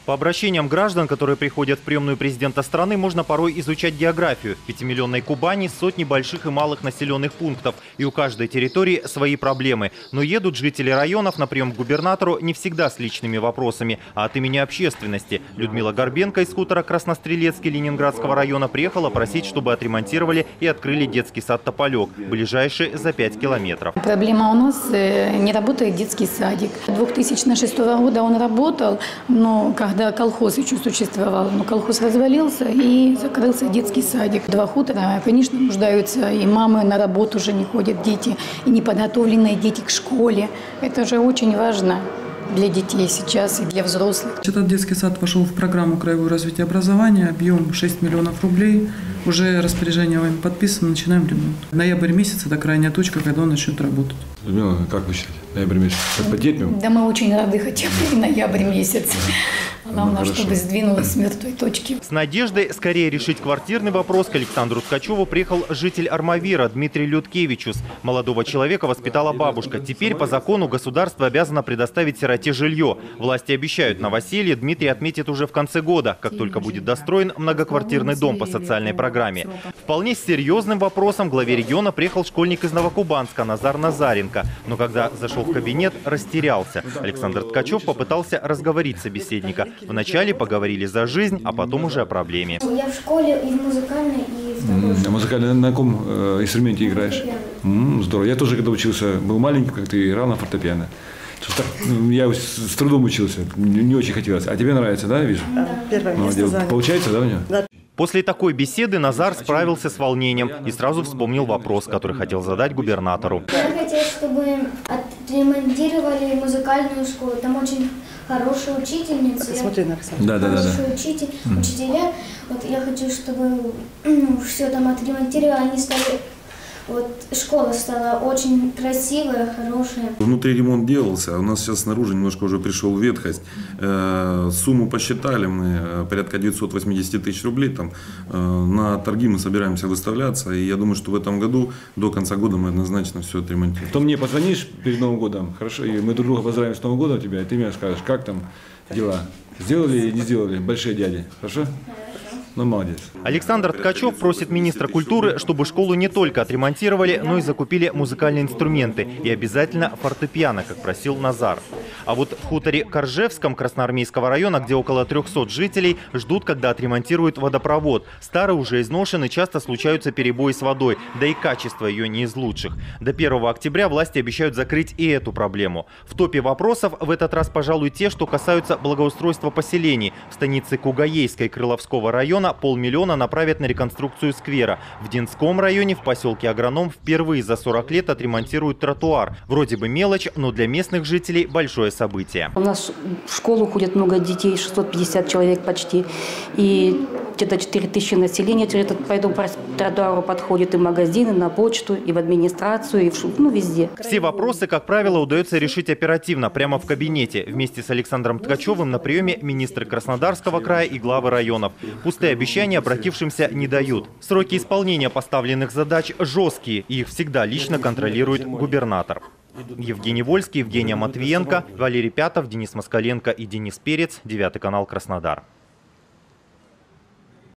По обращениям граждан, которые приходят в приемную президента страны, можно порой изучать географию. В 5-миллионной Кубани сотни больших и малых населенных пунктов. И у каждой территории свои проблемы. Но едут жители районов на прием к губернатору не всегда с личными вопросами, а от имени общественности. Людмила Горбенко из хутора Краснострелецкий Ленинградского района приехала просить, чтобы отремонтировали и открыли детский сад «Тополек», ближайший за 5 километров. Проблема у нас не работает детский садик. 2006 года он работал, но когда колхоз еще существовал, но колхоз развалился и закрылся детский садик. 2 хутора, конечно, нуждаются, и мамы на работу уже не ходят, дети, и неподготовленные дети к школе. Это же очень важно для детей сейчас и для взрослых. Этот детский сад вошел в программу краевого развития образования, объем 6 миллионов рублей. Уже распоряжение вами подписано, начинаем ремонт. Ноябрь месяц – это крайняя точка, когда он начнет работать. Людмила, как вы считаете, ноябрь месяц? Как потерпим? Да, мы очень рады хотя бы ноябрь месяц. Главное, чтобы сдвинулось с мертвой точки. С надеждой скорее решить квартирный вопрос к Александру Ткачеву приехал житель Армавира Дмитрий Людкевичус. Молодого человека воспитала бабушка. Теперь по закону государство обязано предоставить сироте жилье. Власти обещают, новоселье Дмитрий отметит уже в конце года, как только будет достроен многоквартирный дом по социальной программе. Вполне серьезным вопросом главе региона приехал школьник из Новокубанска Назар Назаренко. Но когда зашел в кабинет, растерялся. Александр Ткачев попытался разговорить собеседника. Вначале поговорили за жизнь, а потом уже о проблеме. Я в школе и в музыкальной, и в такой. А музыкальный на каком инструменте играешь? Здорово. Я тоже, когда учился, был маленький, как ты, играл на фортепиано. Я с трудом учился, не очень хотелось. А тебе нравится, да, вижу? Да, первое место занял. Получается, да, у него? Да. После такой беседы Назар справился с волнением и сразу вспомнил вопрос, который хотел задать губернатору. Я хотел, чтобы отремонтировали музыкальную школу. Там очень хорошая учительница. Смотри на Оксану. Да. Учителя. Вот я хочу, чтобы все там отремонтировали, они стали. Вот школа стала очень красивая, хорошая. Внутри ремонт делался, а у нас сейчас снаружи немножко уже пришел ветхость. Сумму посчитали мы, порядка 980 тысяч рублей. Там, на торги мы собираемся выставляться. И я думаю, что в этом году, до конца года, мы однозначно все отремонтируем. То мне позвонишь перед Новым годом, хорошо? И мы друг друга поздравим с Новым годом тебя, и ты мне скажешь, как там дела. Сделали или не сделали, большие дяди, хорошо? Ну, молодец. Александр Ткачев просит министра культуры, чтобы школу не только отремонтировали, но и закупили музыкальные инструменты. И обязательно фортепиано, как просил Назар. А вот в хуторе Коржевском Красноармейского района, где около 300 жителей, ждут, когда отремонтируют водопровод. Старый уже изношен и часто случаются перебои с водой, да и качество ее не из лучших. До 1 октября власти обещают закрыть и эту проблему. В топе вопросов в этот раз, пожалуй, те, что касаются благоустройства поселений. В станице Кугаейской Крыловского района 500 000 направят на реконструкцию сквера. В Динском районе в поселке Агроном впервые за 40 лет отремонтируют тротуар. Вроде бы мелочь, но для местных жителей большое событие. У нас в школу ходит много детей, 650 человек почти. И где-то 4000 населения по этому тротуару подходит и в магазины, на почту, и в администрацию, и везде. Все вопросы, как правило, удается решить оперативно, прямо в кабинете. Вместе с Александром Ткачевым на приеме министры Краснодарского края и главы районов. Пустые обещания обратившимся не дают. Сроки исполнения поставленных задач жесткие, и их всегда лично контролирует губернатор. Евгений Вольский, Евгения Матвиенко, Валерий Пятов, Денис Москаленко и Денис Перец. 9 канал, Краснодар.